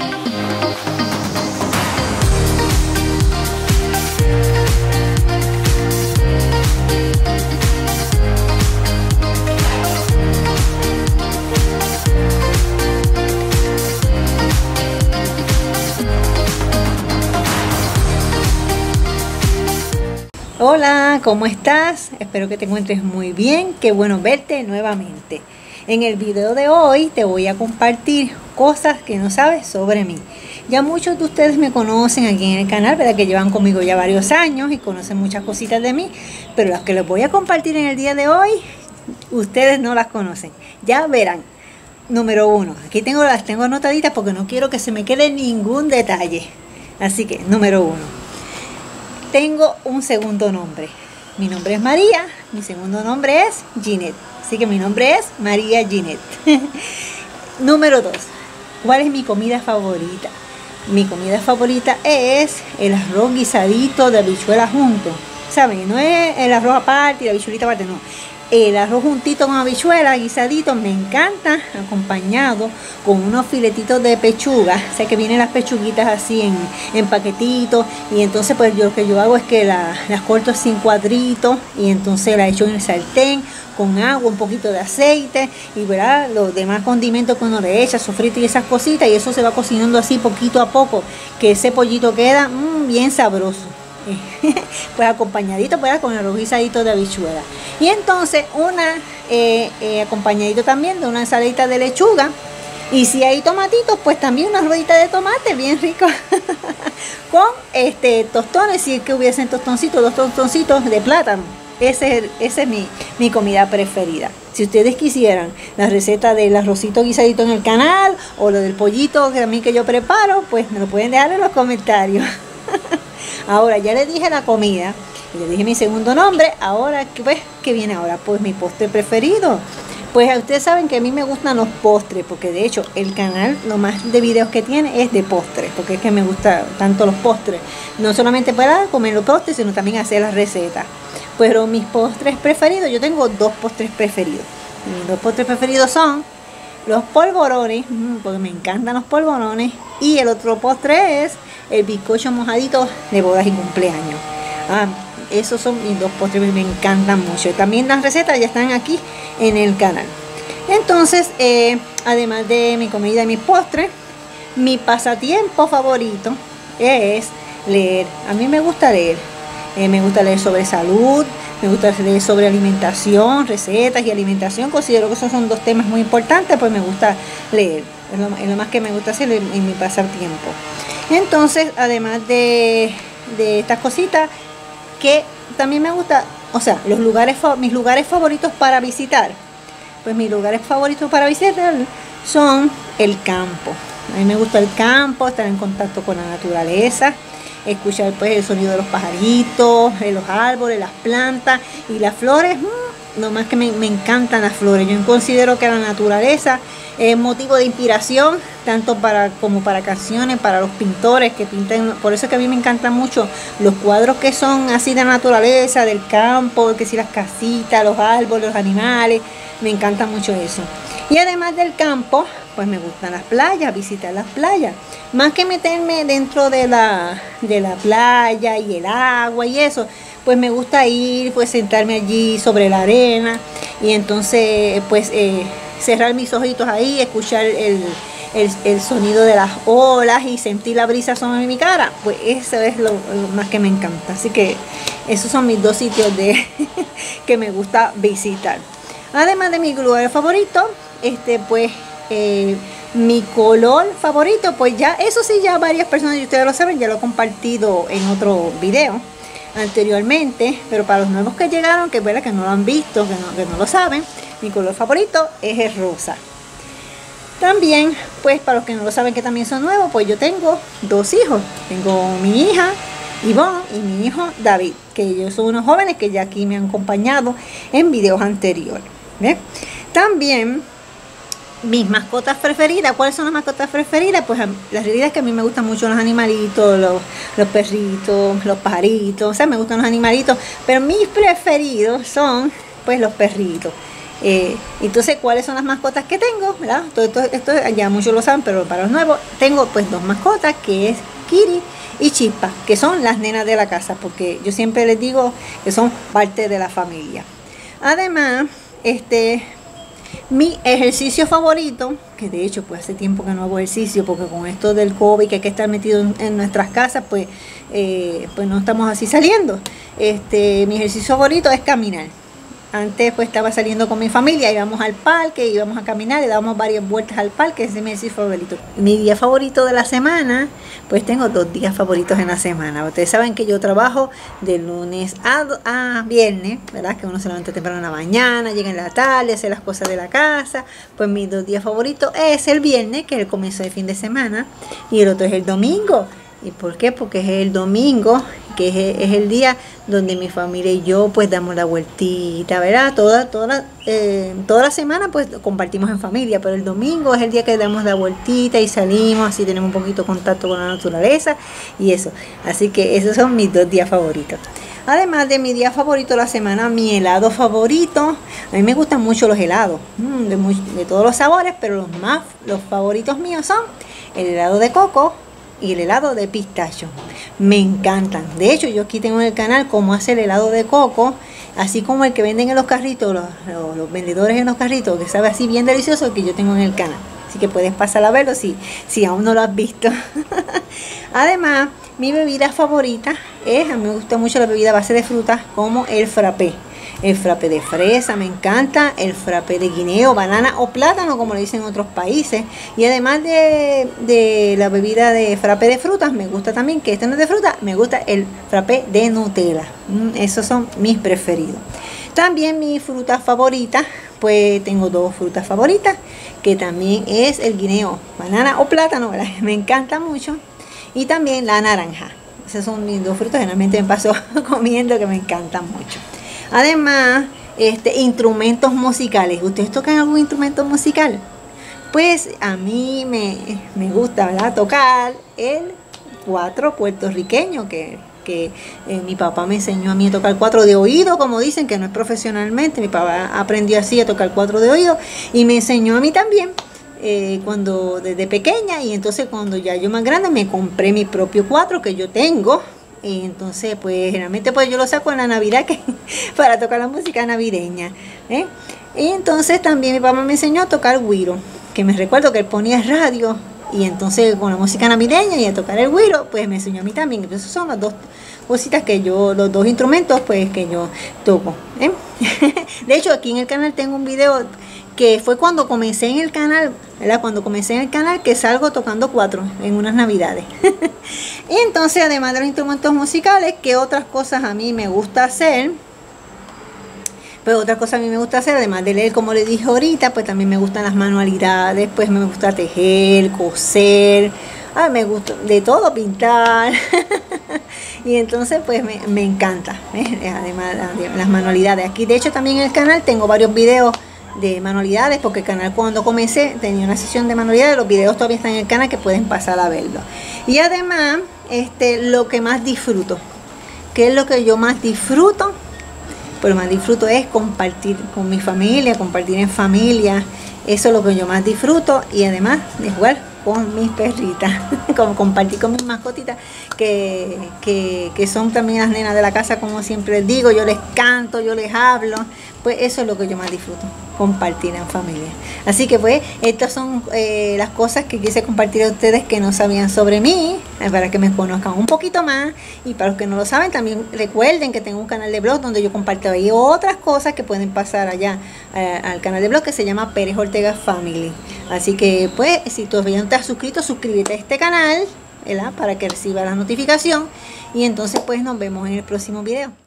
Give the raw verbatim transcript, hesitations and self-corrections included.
Hola, ¿cómo estás? Espero que te encuentres muy bien. Qué bueno verte nuevamente. En el video de hoy te voy a compartir cosas que no sabes sobre mí. Ya muchos de ustedes me conocen aquí en el canal, ¿verdad? Que llevan conmigo ya varios años y conocen muchas cositas de mí. Pero las que les voy a compartir en el día de hoy, ustedes no las conocen. Ya verán. Número uno, aquí tengo las tengo anotaditas porque no quiero que se me quede ningún detalle. Así que, número uno. Tengo un segundo nombre. Mi nombre es María, mi segundo nombre es Ginette. Así que mi nombre es María Ginette. Número dos. ¿Cuál es mi comida favorita? Mi comida favorita es el arroz guisadito de habichuelas juntos. ¿Saben? No es el arroz aparte y la habichuelita aparte, no. El arroz juntito con habichuelas, guisadito, me encanta, acompañado con unos filetitos de pechuga. O sea que vienen las pechuguitas así en, en paquetitos. Y entonces pues yo lo que yo hago es que la, las corto así en cuadritos. Y entonces las echo en el sartén con agua, un poquito de aceite. Y verá los demás condimentos que uno le echa, sofrito y esas cositas. Y eso se va cocinando así poquito a poco. Que ese pollito queda mmm, bien sabroso. Pues acompañadito pues, con el arroz guisadito de habichuela. Y entonces una eh, eh, acompañadito también de una ensaladita de lechuga. Y si hay tomatitos, pues también una ruedita de tomate bien rico. Con este tostones, si es que hubiesen tostoncitos, dos tostoncitos de plátano. Ese es, ese es mi, mi comida preferida. Si ustedes quisieran la receta del arrocito guisadito en el canal, o lo del pollito que a mí que yo preparo, pues me lo pueden dejar en los comentarios. Ahora ya les dije la comida, les dije mi segundo nombre. Ahora, pues, ¿qué viene ahora? Pues mi postre preferido. Pues ustedes saben que a mí me gustan los postres, porque de hecho el canal, lo más de videos que tiene es de postres, porque es que me gustan tanto los postres. No solamente para comer los postres, sino también hacer las recetas. Pero mis postres preferidos, yo tengo dos postres preferidos. Mis dos postres preferidos son los polvorones, porque me encantan los polvorones. Y el otro postre es el bizcocho mojadito de bodas y cumpleaños. Ah, esos son mis dos postres, me encantan mucho. También las recetas ya están aquí en el canal. Entonces, eh, además de mi comida y mis postres, mi pasatiempo favorito es leer. A mí me gusta leer. Eh, me gusta leer sobre salud, me gusta leer sobre alimentación, recetas y alimentación. Considero que esos son dos temas muy importantes, pues me gusta leer. Es lo, es lo más que me gusta hacer en, en mi pasatiempo. Entonces, además de, de estas cositas, que también me gusta, o sea, los lugares, mis lugares favoritos para visitar. Pues mis lugares favoritos para visitar son el campo. A mí me gusta el campo, estar en contacto con la naturaleza, escuchar pues el sonido de los pajaritos, de los árboles, las plantas y las flores. Mmm, no más que me, me encantan las flores. Yo considero que la naturaleza es motivo de inspiración, tanto para como para canciones, para los pintores que pintan. Por eso es que a mí me encantan mucho los cuadros que son así de naturaleza, del campo, que si las casitas, los árboles, los animales. Me encanta mucho eso. Y además del campo, pues me gustan las playas, visitar las playas. Más que meterme dentro de la, de la playa y el agua y eso, pues me gusta ir, pues sentarme allí sobre la arena y entonces pues eh, cerrar mis ojitos ahí, escuchar el, el, el sonido de las olas y sentir la brisa sobre mi cara. Pues eso es lo, lo más que me encanta. Así que esos son mis dos sitios de que me gusta visitar. Además de mi lugar favorito, este pues eh, mi color favorito, pues ya, eso sí, ya varias personas de ustedes lo saben, ya lo he compartido en otro video anteriormente, pero para los nuevos que llegaron, que, ¿verdad? Que no lo han visto, que no, que no lo saben, mi color favorito es el rosa. También, pues para los que no lo saben, que también son nuevos, pues yo tengo dos hijos. Tengo mi hija Ivonne y mi hijo David, que ellos son unos jóvenes que ya aquí me han acompañado en videos anteriores. ¿Ves? También mis mascotas preferidas. ¿Cuáles son las mascotas preferidas? Pues la realidad es que a mí me gustan mucho los animalitos, los, los perritos, los pajaritos. O sea, me gustan los animalitos, pero mis preferidos son pues los perritos. Eh, entonces, ¿cuáles son las mascotas que tengo? ¿Verdad? Todo esto, esto ya muchos lo saben, pero para los nuevos, tengo pues dos mascotas, que es Kiri y Chispa, que son las nenas de la casa, porque yo siempre les digo que son parte de la familia. Además, este, mi ejercicio favorito, que de hecho pues hace tiempo que no hago ejercicio, porque con esto del COVID que hay que estar metido en, en nuestras casas, pues, eh, pues no estamos así saliendo. Este, mi ejercicio favorito es caminar. Antes pues estaba saliendo con mi familia, íbamos al parque, íbamos a caminar, le dábamos varias vueltas al parque, ese es mi ejercicio favorito. Mi día favorito de la semana, pues tengo dos días favoritos en la semana. Ustedes saben que yo trabajo de lunes a, a viernes, ¿verdad? Que uno se levanta temprano en la mañana, llega en la tarde, hace las cosas de la casa. Pues mis dos días favoritos es el viernes, que es el comienzo de fin de semana, y el otro es el domingo. ¿Y por qué? Porque es el domingo, que es, es el día donde mi familia y yo pues damos la vueltita, ¿verdad? Toda, toda, eh, toda la semana pues compartimos en familia, pero el domingo es el día que damos la vueltita y salimos, así tenemos un poquito de contacto con la naturaleza y eso. Así que esos son mis dos días favoritos. Además de mi día favorito de la semana, mi helado favorito. A mí me gustan mucho los helados, mmm, de, muy, de todos los sabores, pero los más, los favoritos míos son el helado de coco y el helado de pistacho. Me encantan. De hecho, yo aquí tengo en el canal cómo hacer el helado de coco, así como el que venden en los carritos, los, los, los vendedores en los carritos, que sabe así bien delicioso, que yo tengo en el canal. Así que puedes pasar a verlo si, si aún no lo has visto. Además, mi bebida favorita es, a mí me gusta mucho la bebida a base de frutas, como el frappé. El frappé de fresa me encanta, el frappé de guineo, banana o plátano, como le dicen en otros países. Y además de, de la bebida de frappé de frutas, me gusta también, que este no es de fruta, me gusta el frappé de Nutella. Mm, esos son mis preferidos. También mi fruta favorita, pues tengo dos frutas favoritas, que también es el guineo, banana o plátano, ¿verdad? Me encanta mucho. Y también la naranja. Esas son mis dos frutas, generalmente me paso comiendo, que me encantan mucho. Además, este, instrumentos musicales. ¿Ustedes tocan algún instrumento musical? Pues a mí me, me gusta, ¿verdad?, tocar el cuatro puertorriqueño, que, que eh, mi papá me enseñó a mí a tocar cuatro de oído, como dicen, que no es profesionalmente. Mi papá aprendió así a tocar cuatro de oído y me enseñó a mí también. Eh, cuando desde pequeña, y entonces cuando ya yo más grande me compré mi propio cuatro que yo tengo, y entonces pues generalmente pues yo lo saco en la Navidad, que para tocar la música navideña, ¿eh? Y entonces también mi papá me enseñó a tocar güiro, que me recuerdo que él ponía radio, y entonces con la música navideña y a tocar el güiro pues me enseñó a mí también. Entonces son las dos cositas que yo, los dos instrumentos pues que yo toco, ¿eh? De hecho, aquí en el canal tengo un video que fue cuando comencé en el canal, ¿verdad? Cuando comencé en el canal, que salgo tocando cuatro en unas navidades. Y entonces, además de los instrumentos musicales, ¿qué otras cosas a mí me gusta hacer? Pues otras cosas a mí me gusta hacer, además de leer, como les dije ahorita, pues también me gustan las manualidades, pues me gusta tejer, coser, ah, me gusta de todo, pintar. Y entonces pues me, me encanta, ¿eh? Además de las manualidades. Aquí de hecho también en el canal tengo varios videos de manualidades, porque el canal cuando comencé tenía una sesión de manualidades. Los videos todavía están en el canal, que pueden pasar a verlo. Y además, este, lo que más disfruto, ¿qué es lo que yo más disfruto? Pues lo más disfruto es compartir con mi familia, compartir en familia. Eso es lo que yo más disfruto, y además de jugar con mis perritas, como compartir con mis mascotitas, que, que, que son también las nenas de la casa, como siempre les digo. Yo les canto, yo les hablo, pues eso es lo que yo más disfruto, compartir en familia. Así que pues estas son eh, las cosas que quise compartir a ustedes que no sabían sobre mí, eh, para que me conozcan un poquito más. Y para los que no lo saben, también recuerden que tengo un canal de blog donde yo comparto ahí otras cosas que pueden pasar allá eh, al canal de blog, que se llama Pérez Ortega Family. Así que pues si todavía no te has suscrito, suscríbete a este canal, ¿verdad?, para que reciba la notificación. Y entonces pues nos vemos en el próximo video.